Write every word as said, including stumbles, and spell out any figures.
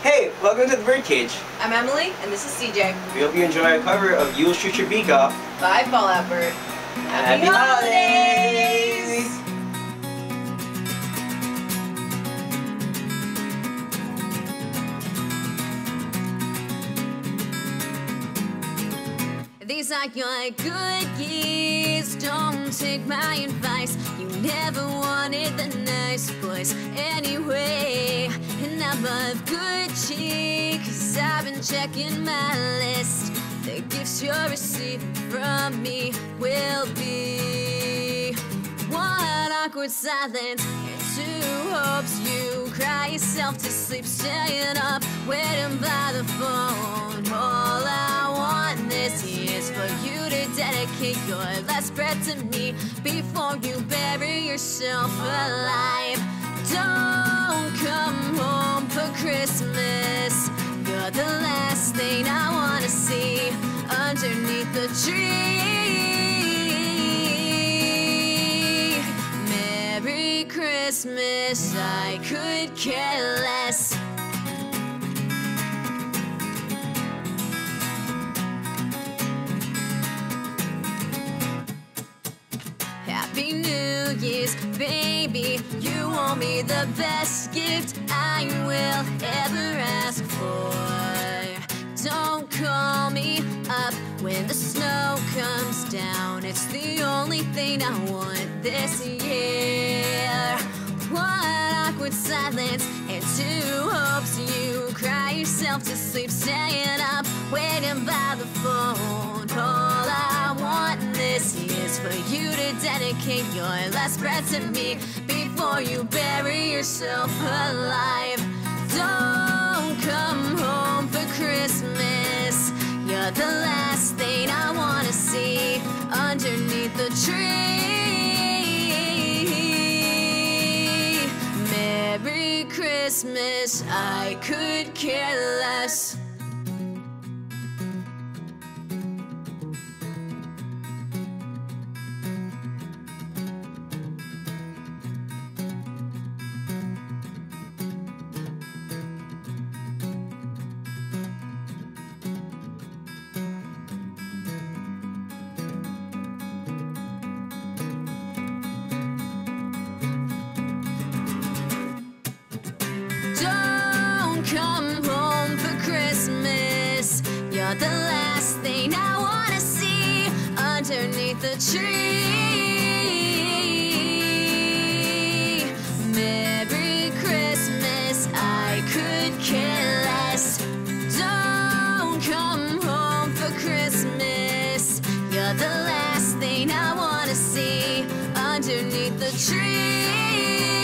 Hey, welcome to the Birdcage. I'm Emily, and this is C J. We hope you enjoy our cover of You'll Shoot Your Beak Off by Fallout Bird. Happy, Happy holidays! holidays! These are your good years, don't take my advice. You never wanted the nice boys anyway. And I'm of good cheer, cause I've been checking my list. The gifts you're receiving from me will be one awkward silence and two hopes. You cry yourself to sleep, staying up, waiting by the phone. All I want this year is for you to dedicate your last breath to me before you bury yourself alive. Don't come home for Christmas. You're the last thing I wanna see underneath the tree. Merry Christmas, I could care less. Happy New Year's, baby. You owe me the best gift I will ever ask for. Don't call me up when the snow comes down. It's the only thing I want this year. One awkward silence and two hopes. You cry yourself to sleep, staying up, waiting by the phone. All I want this year is for you to dedicate your last breath to me before you bury yourself alive. Don't come home for Christmas. You're the last thing I wanna see underneath the tree. Merry Christmas, I could care less. Come home for Christmas. You're the last thing I wanna see underneath the tree. Merry Christmas, I could care less. Don't come home for Christmas. You're the last thing I wanna see underneath the tree.